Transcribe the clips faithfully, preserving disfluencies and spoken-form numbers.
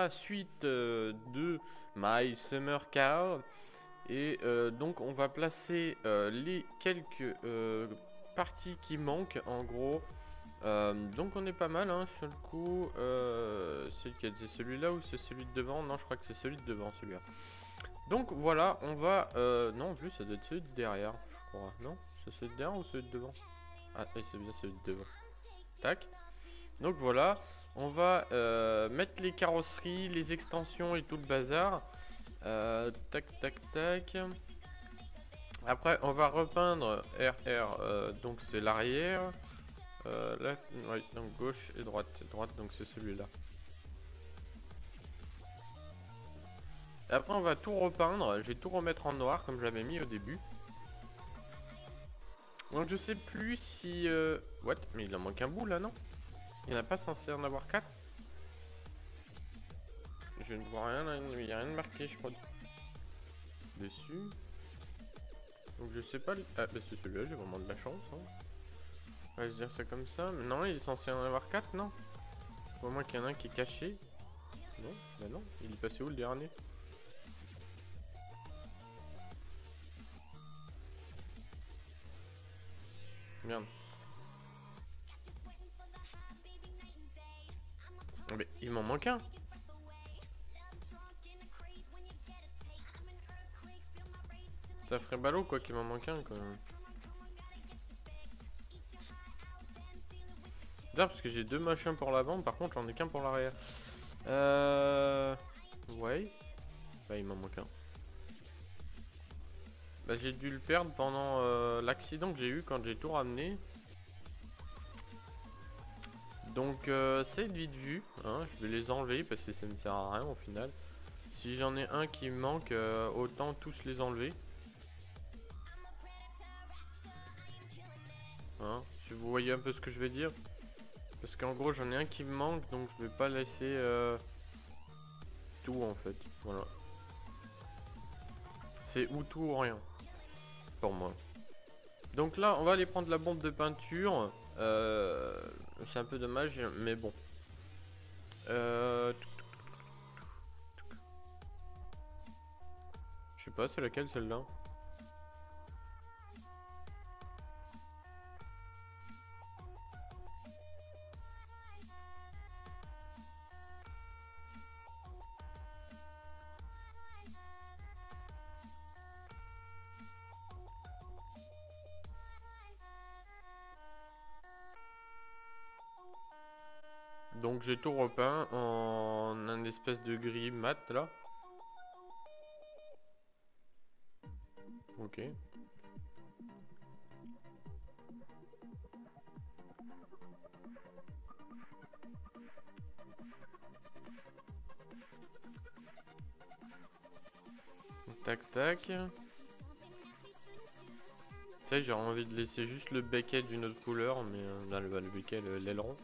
la suite euh, de My Summer Car. Et euh, donc on va placer euh, les quelques euh, parties qui manquent en gros. Euh, donc on est pas mal hein, sur le coup. Euh, c'est lequel? C'est celui-là ou c'est celui de devant? Non, je crois que c'est celui de devant celui-là. Donc voilà, on va... Euh, non, en plus ça doit être celui de derrière, je crois. Non? C'est celui de derrière ou celui de devant? Ah oui, c'est bien celui de devant. Tac. Donc voilà, on va euh, mettre les carrosseries, les extensions et tout le bazar. Euh, tac, tac, tac. Après, on va repeindre R R, euh, donc c'est l'arrière. Euh, left, right, donc gauche et droite. Droite, donc c'est celui-là. Après, on va tout repeindre. Je vais tout remettre en noir comme j'avais mis au début. Donc je sais plus si... Euh... What? Mais il en manque un bout là, non? Il n'y en a pas censé en avoir quatre? Je ne vois rien, il n'y a rien de marqué, je crois. Dessus. Donc je sais pas... Ah bah c'est celui-là, j'ai vraiment de la chance. Hein. On va se dire ça comme ça. Mais non, il est censé en avoir quatre, non? Au moins qu'il y en a un qui est caché. Non, bah non, il est passé où le dernier? Merde. Mais il m'en manque un. Ça ferait ballot quoi qu'il m'en manque un quand même. D'ailleurs parce que j'ai deux machins pour l'avant, par contre j'en ai qu'un pour l'arrière. Euh... Ouais. Bah il m'en manque un. Bah j'ai dû le perdre pendant euh, l'accident que j'ai eu quand j'ai tout ramené. Donc euh, c'est vite vu, hein. Je vais les enlever parce que ça ne sert à rien au final. Si j'en ai un qui me manque, euh, autant tous les enlever. Hein, si vous voyez un peu ce que je vais dire. Parce qu'en gros j'en ai un qui me manque, donc je vais pas laisser euh, tout en fait. Voilà. C'est ou tout ou rien. Pour moi. Donc là on va aller prendre la bombe de peinture. Euh, c'est un peu dommage, mais bon. Euh... Je sais pas, c'est laquelle celle-là? Donc j'ai tout repeint en un espèce de gris mat là. Ok. Tac tac. Tu sais, j'ai envie de laisser juste le becquet d'une autre couleur, mais euh, là, le, le becquet, l'aileron.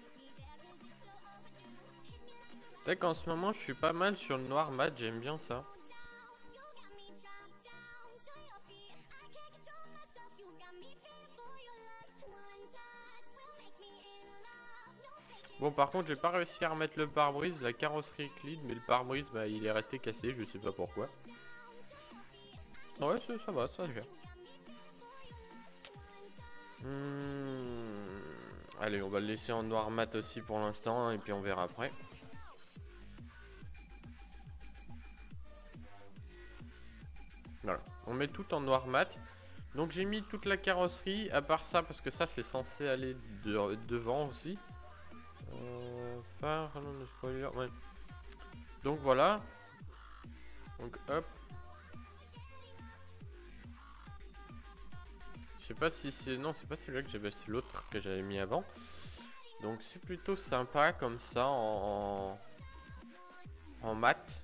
Tac, qu'en ce moment je suis pas mal sur le noir mat, j'aime bien ça. Bon par contre j'ai pas réussi à remettre le pare-brise, la carrosserie est clean, mais le pare-brise bah, il est resté cassé, je sais pas pourquoi. Ouais ça, ça va, ça gère. Hmm. Allez on va le laisser en noir mat aussi pour l'instant hein, et puis on verra après. Voilà, on met tout en noir mat. Donc j'ai mis toute la carrosserie, à part ça parce que ça c'est censé aller de, devant aussi. Euh, phare, non, le spoiler, ouais. Donc voilà. Donc hop. Je sais pas si c'est... Non, c'est pas celui-là que j'avais, c'est l'autre que j'avais mis avant. Donc c'est plutôt sympa comme ça en... En mat.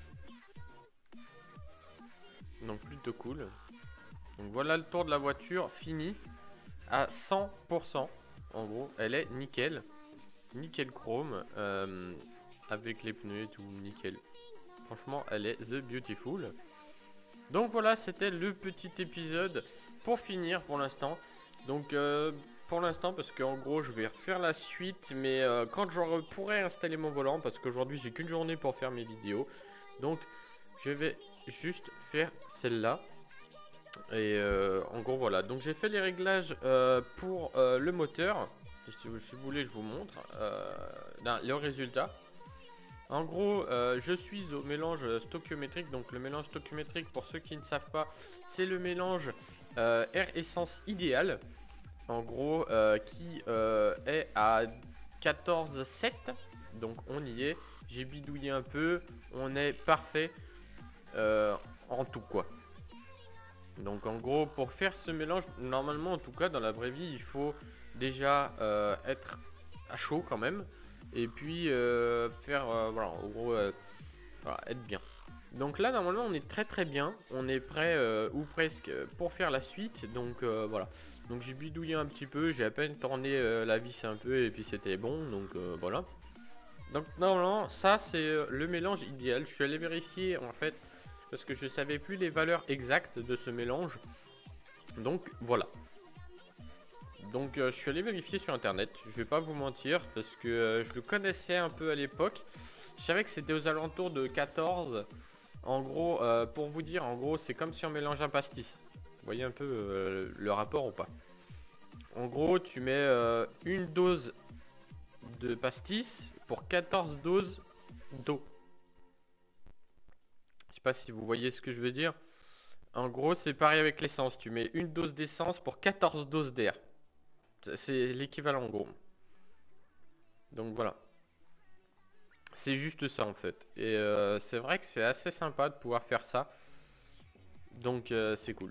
Donc plutôt cool. Donc voilà le tour de la voiture fini. À cent pour cent. En gros, elle est nickel. Nickel chrome. Euh, avec les pneus et tout, nickel. Franchement, elle est the beautiful. Donc voilà, c'était le petit épisode pour finir pour l'instant. Donc euh, pour l'instant parce qu'en gros je vais refaire la suite, mais euh, quand je pourrai installer mon volant, parce qu'aujourd'hui j'ai qu'une journée pour faire mes vidéos, donc je vais juste faire celle-là. Et euh, en gros voilà, donc j'ai fait les réglages euh, pour euh, le moteur. Et si, vous, si vous voulez je vous montre euh, non, le résultat. En gros euh, je suis au mélange stoichiométrique. Donc le mélange stoichiométrique, pour ceux qui ne savent pas, c'est le mélange euh, air essence idéal. En gros euh, qui euh, est à quatorze virgule sept. Donc on y est. J'ai bidouillé un peu. On est parfait euh, en tout quoi. Donc en gros pour faire ce mélange, normalement en tout cas dans la vraie vie, il faut déjà euh, être à chaud quand même. Et puis euh, faire euh, voilà en gros euh, voilà, être bien. Donc là normalement on est très très bien. On est prêt euh, ou presque pour faire la suite. Donc euh, voilà. Donc j'ai bidouillé un petit peu. J'ai à peine tourné euh, la vis un peu et puis c'était bon. Donc euh, voilà. Donc normalement ça c'est euh, le mélange idéal. Je suis allé vérifier en fait, parce que je savais plus les valeurs exactes de ce mélange. Donc voilà. Donc euh, je suis allé vérifier sur internet. Je vais pas vous mentir parce que euh, je le connaissais un peu à l'époque. Je savais que c'était aux alentours de quatorze. En gros euh, pour vous dire, en gros c'est comme si on mélange un pastis. Vous voyez un peu euh, le rapport ou pas? En gros tu mets euh, une dose de pastis pour quatorze doses d'eau. Je sais pas si vous voyez ce que je veux dire. En gros c'est pareil avec l'essence. Tu mets une dose d'essence pour quatorze doses d'air. C'est l'équivalent en gros. Donc voilà. C'est juste ça en fait. Et euh, c'est vrai que c'est assez sympa de pouvoir faire ça. Donc euh, c'est cool.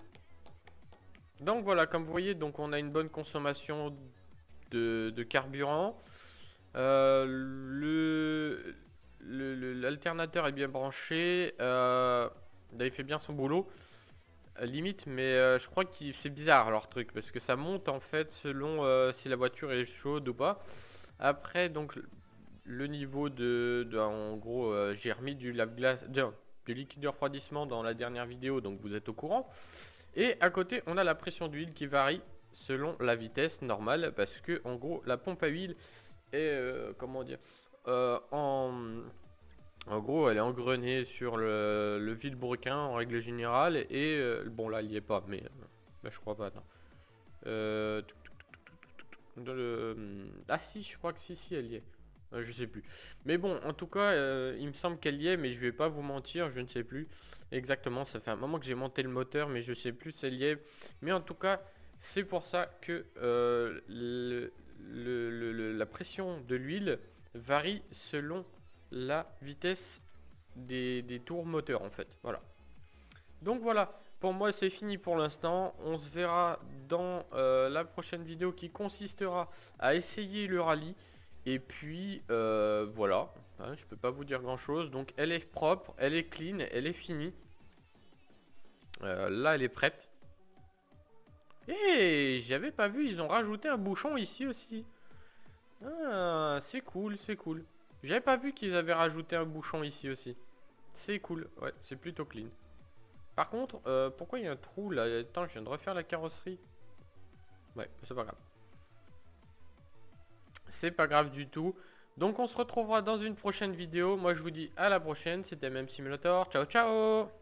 Donc voilà, comme vous voyez, donc on a une bonne consommation de, de carburant. Euh, le l'alternateur est bien branché. Euh, il fait bien son boulot. Limite, mais euh, je crois que c'est bizarre leur truc, parce que ça monte en fait selon euh, si la voiture est chaude ou pas. Après donc le niveau de, de en gros euh, j'ai remis du lave-glace, de, du liquide de refroidissement dans la dernière vidéo, donc vous êtes au courant. Et à côté on a la pression d'huile qui varie selon la vitesse normale, parce que en gros la pompe à huile est euh, comment dire euh, en En gros, elle est engrenée sur le, le vilebrequin en règle générale. Et euh, bon, là, il y est pas, mais euh, bah, je crois pas. Non. Euh, dans le, ah si, je crois que si, si, elle y est. Euh, je sais plus. Mais bon, en tout cas, euh, il me semble qu'elle y est, mais je vais pas vous mentir, je ne sais plus exactement. Ça fait un moment que j'ai monté le moteur, mais je sais plus si elle y est. Mais en tout cas, c'est pour ça que euh, le, le, le, le, la pression de l'huile varie selon la vitesse des, des tours moteurs en fait. Voilà. Donc voilà, pour moi c'est fini pour l'instant. On se verra dans euh, la prochaine vidéo qui consistera à essayer le rallye. Et puis euh, voilà, hein, je peux pas vous dire grand chose. Donc elle est propre, elle est clean, elle est finie. Euh, là elle est prête. Et j'avais pas vu, ils ont rajouté un bouchon ici aussi. Ah, c'est cool, c'est cool. J'avais pas vu qu'ils avaient rajouté un bouchon ici aussi. C'est cool, ouais, c'est plutôt clean. Par contre, euh, pourquoi il y a un trou là? Attends, je viens de refaire la carrosserie. Ouais, c'est pas grave. C'est pas grave du tout. Donc on se retrouvera dans une prochaine vidéo. Moi je vous dis à la prochaine. C'était M M Simulator. Ciao ciao.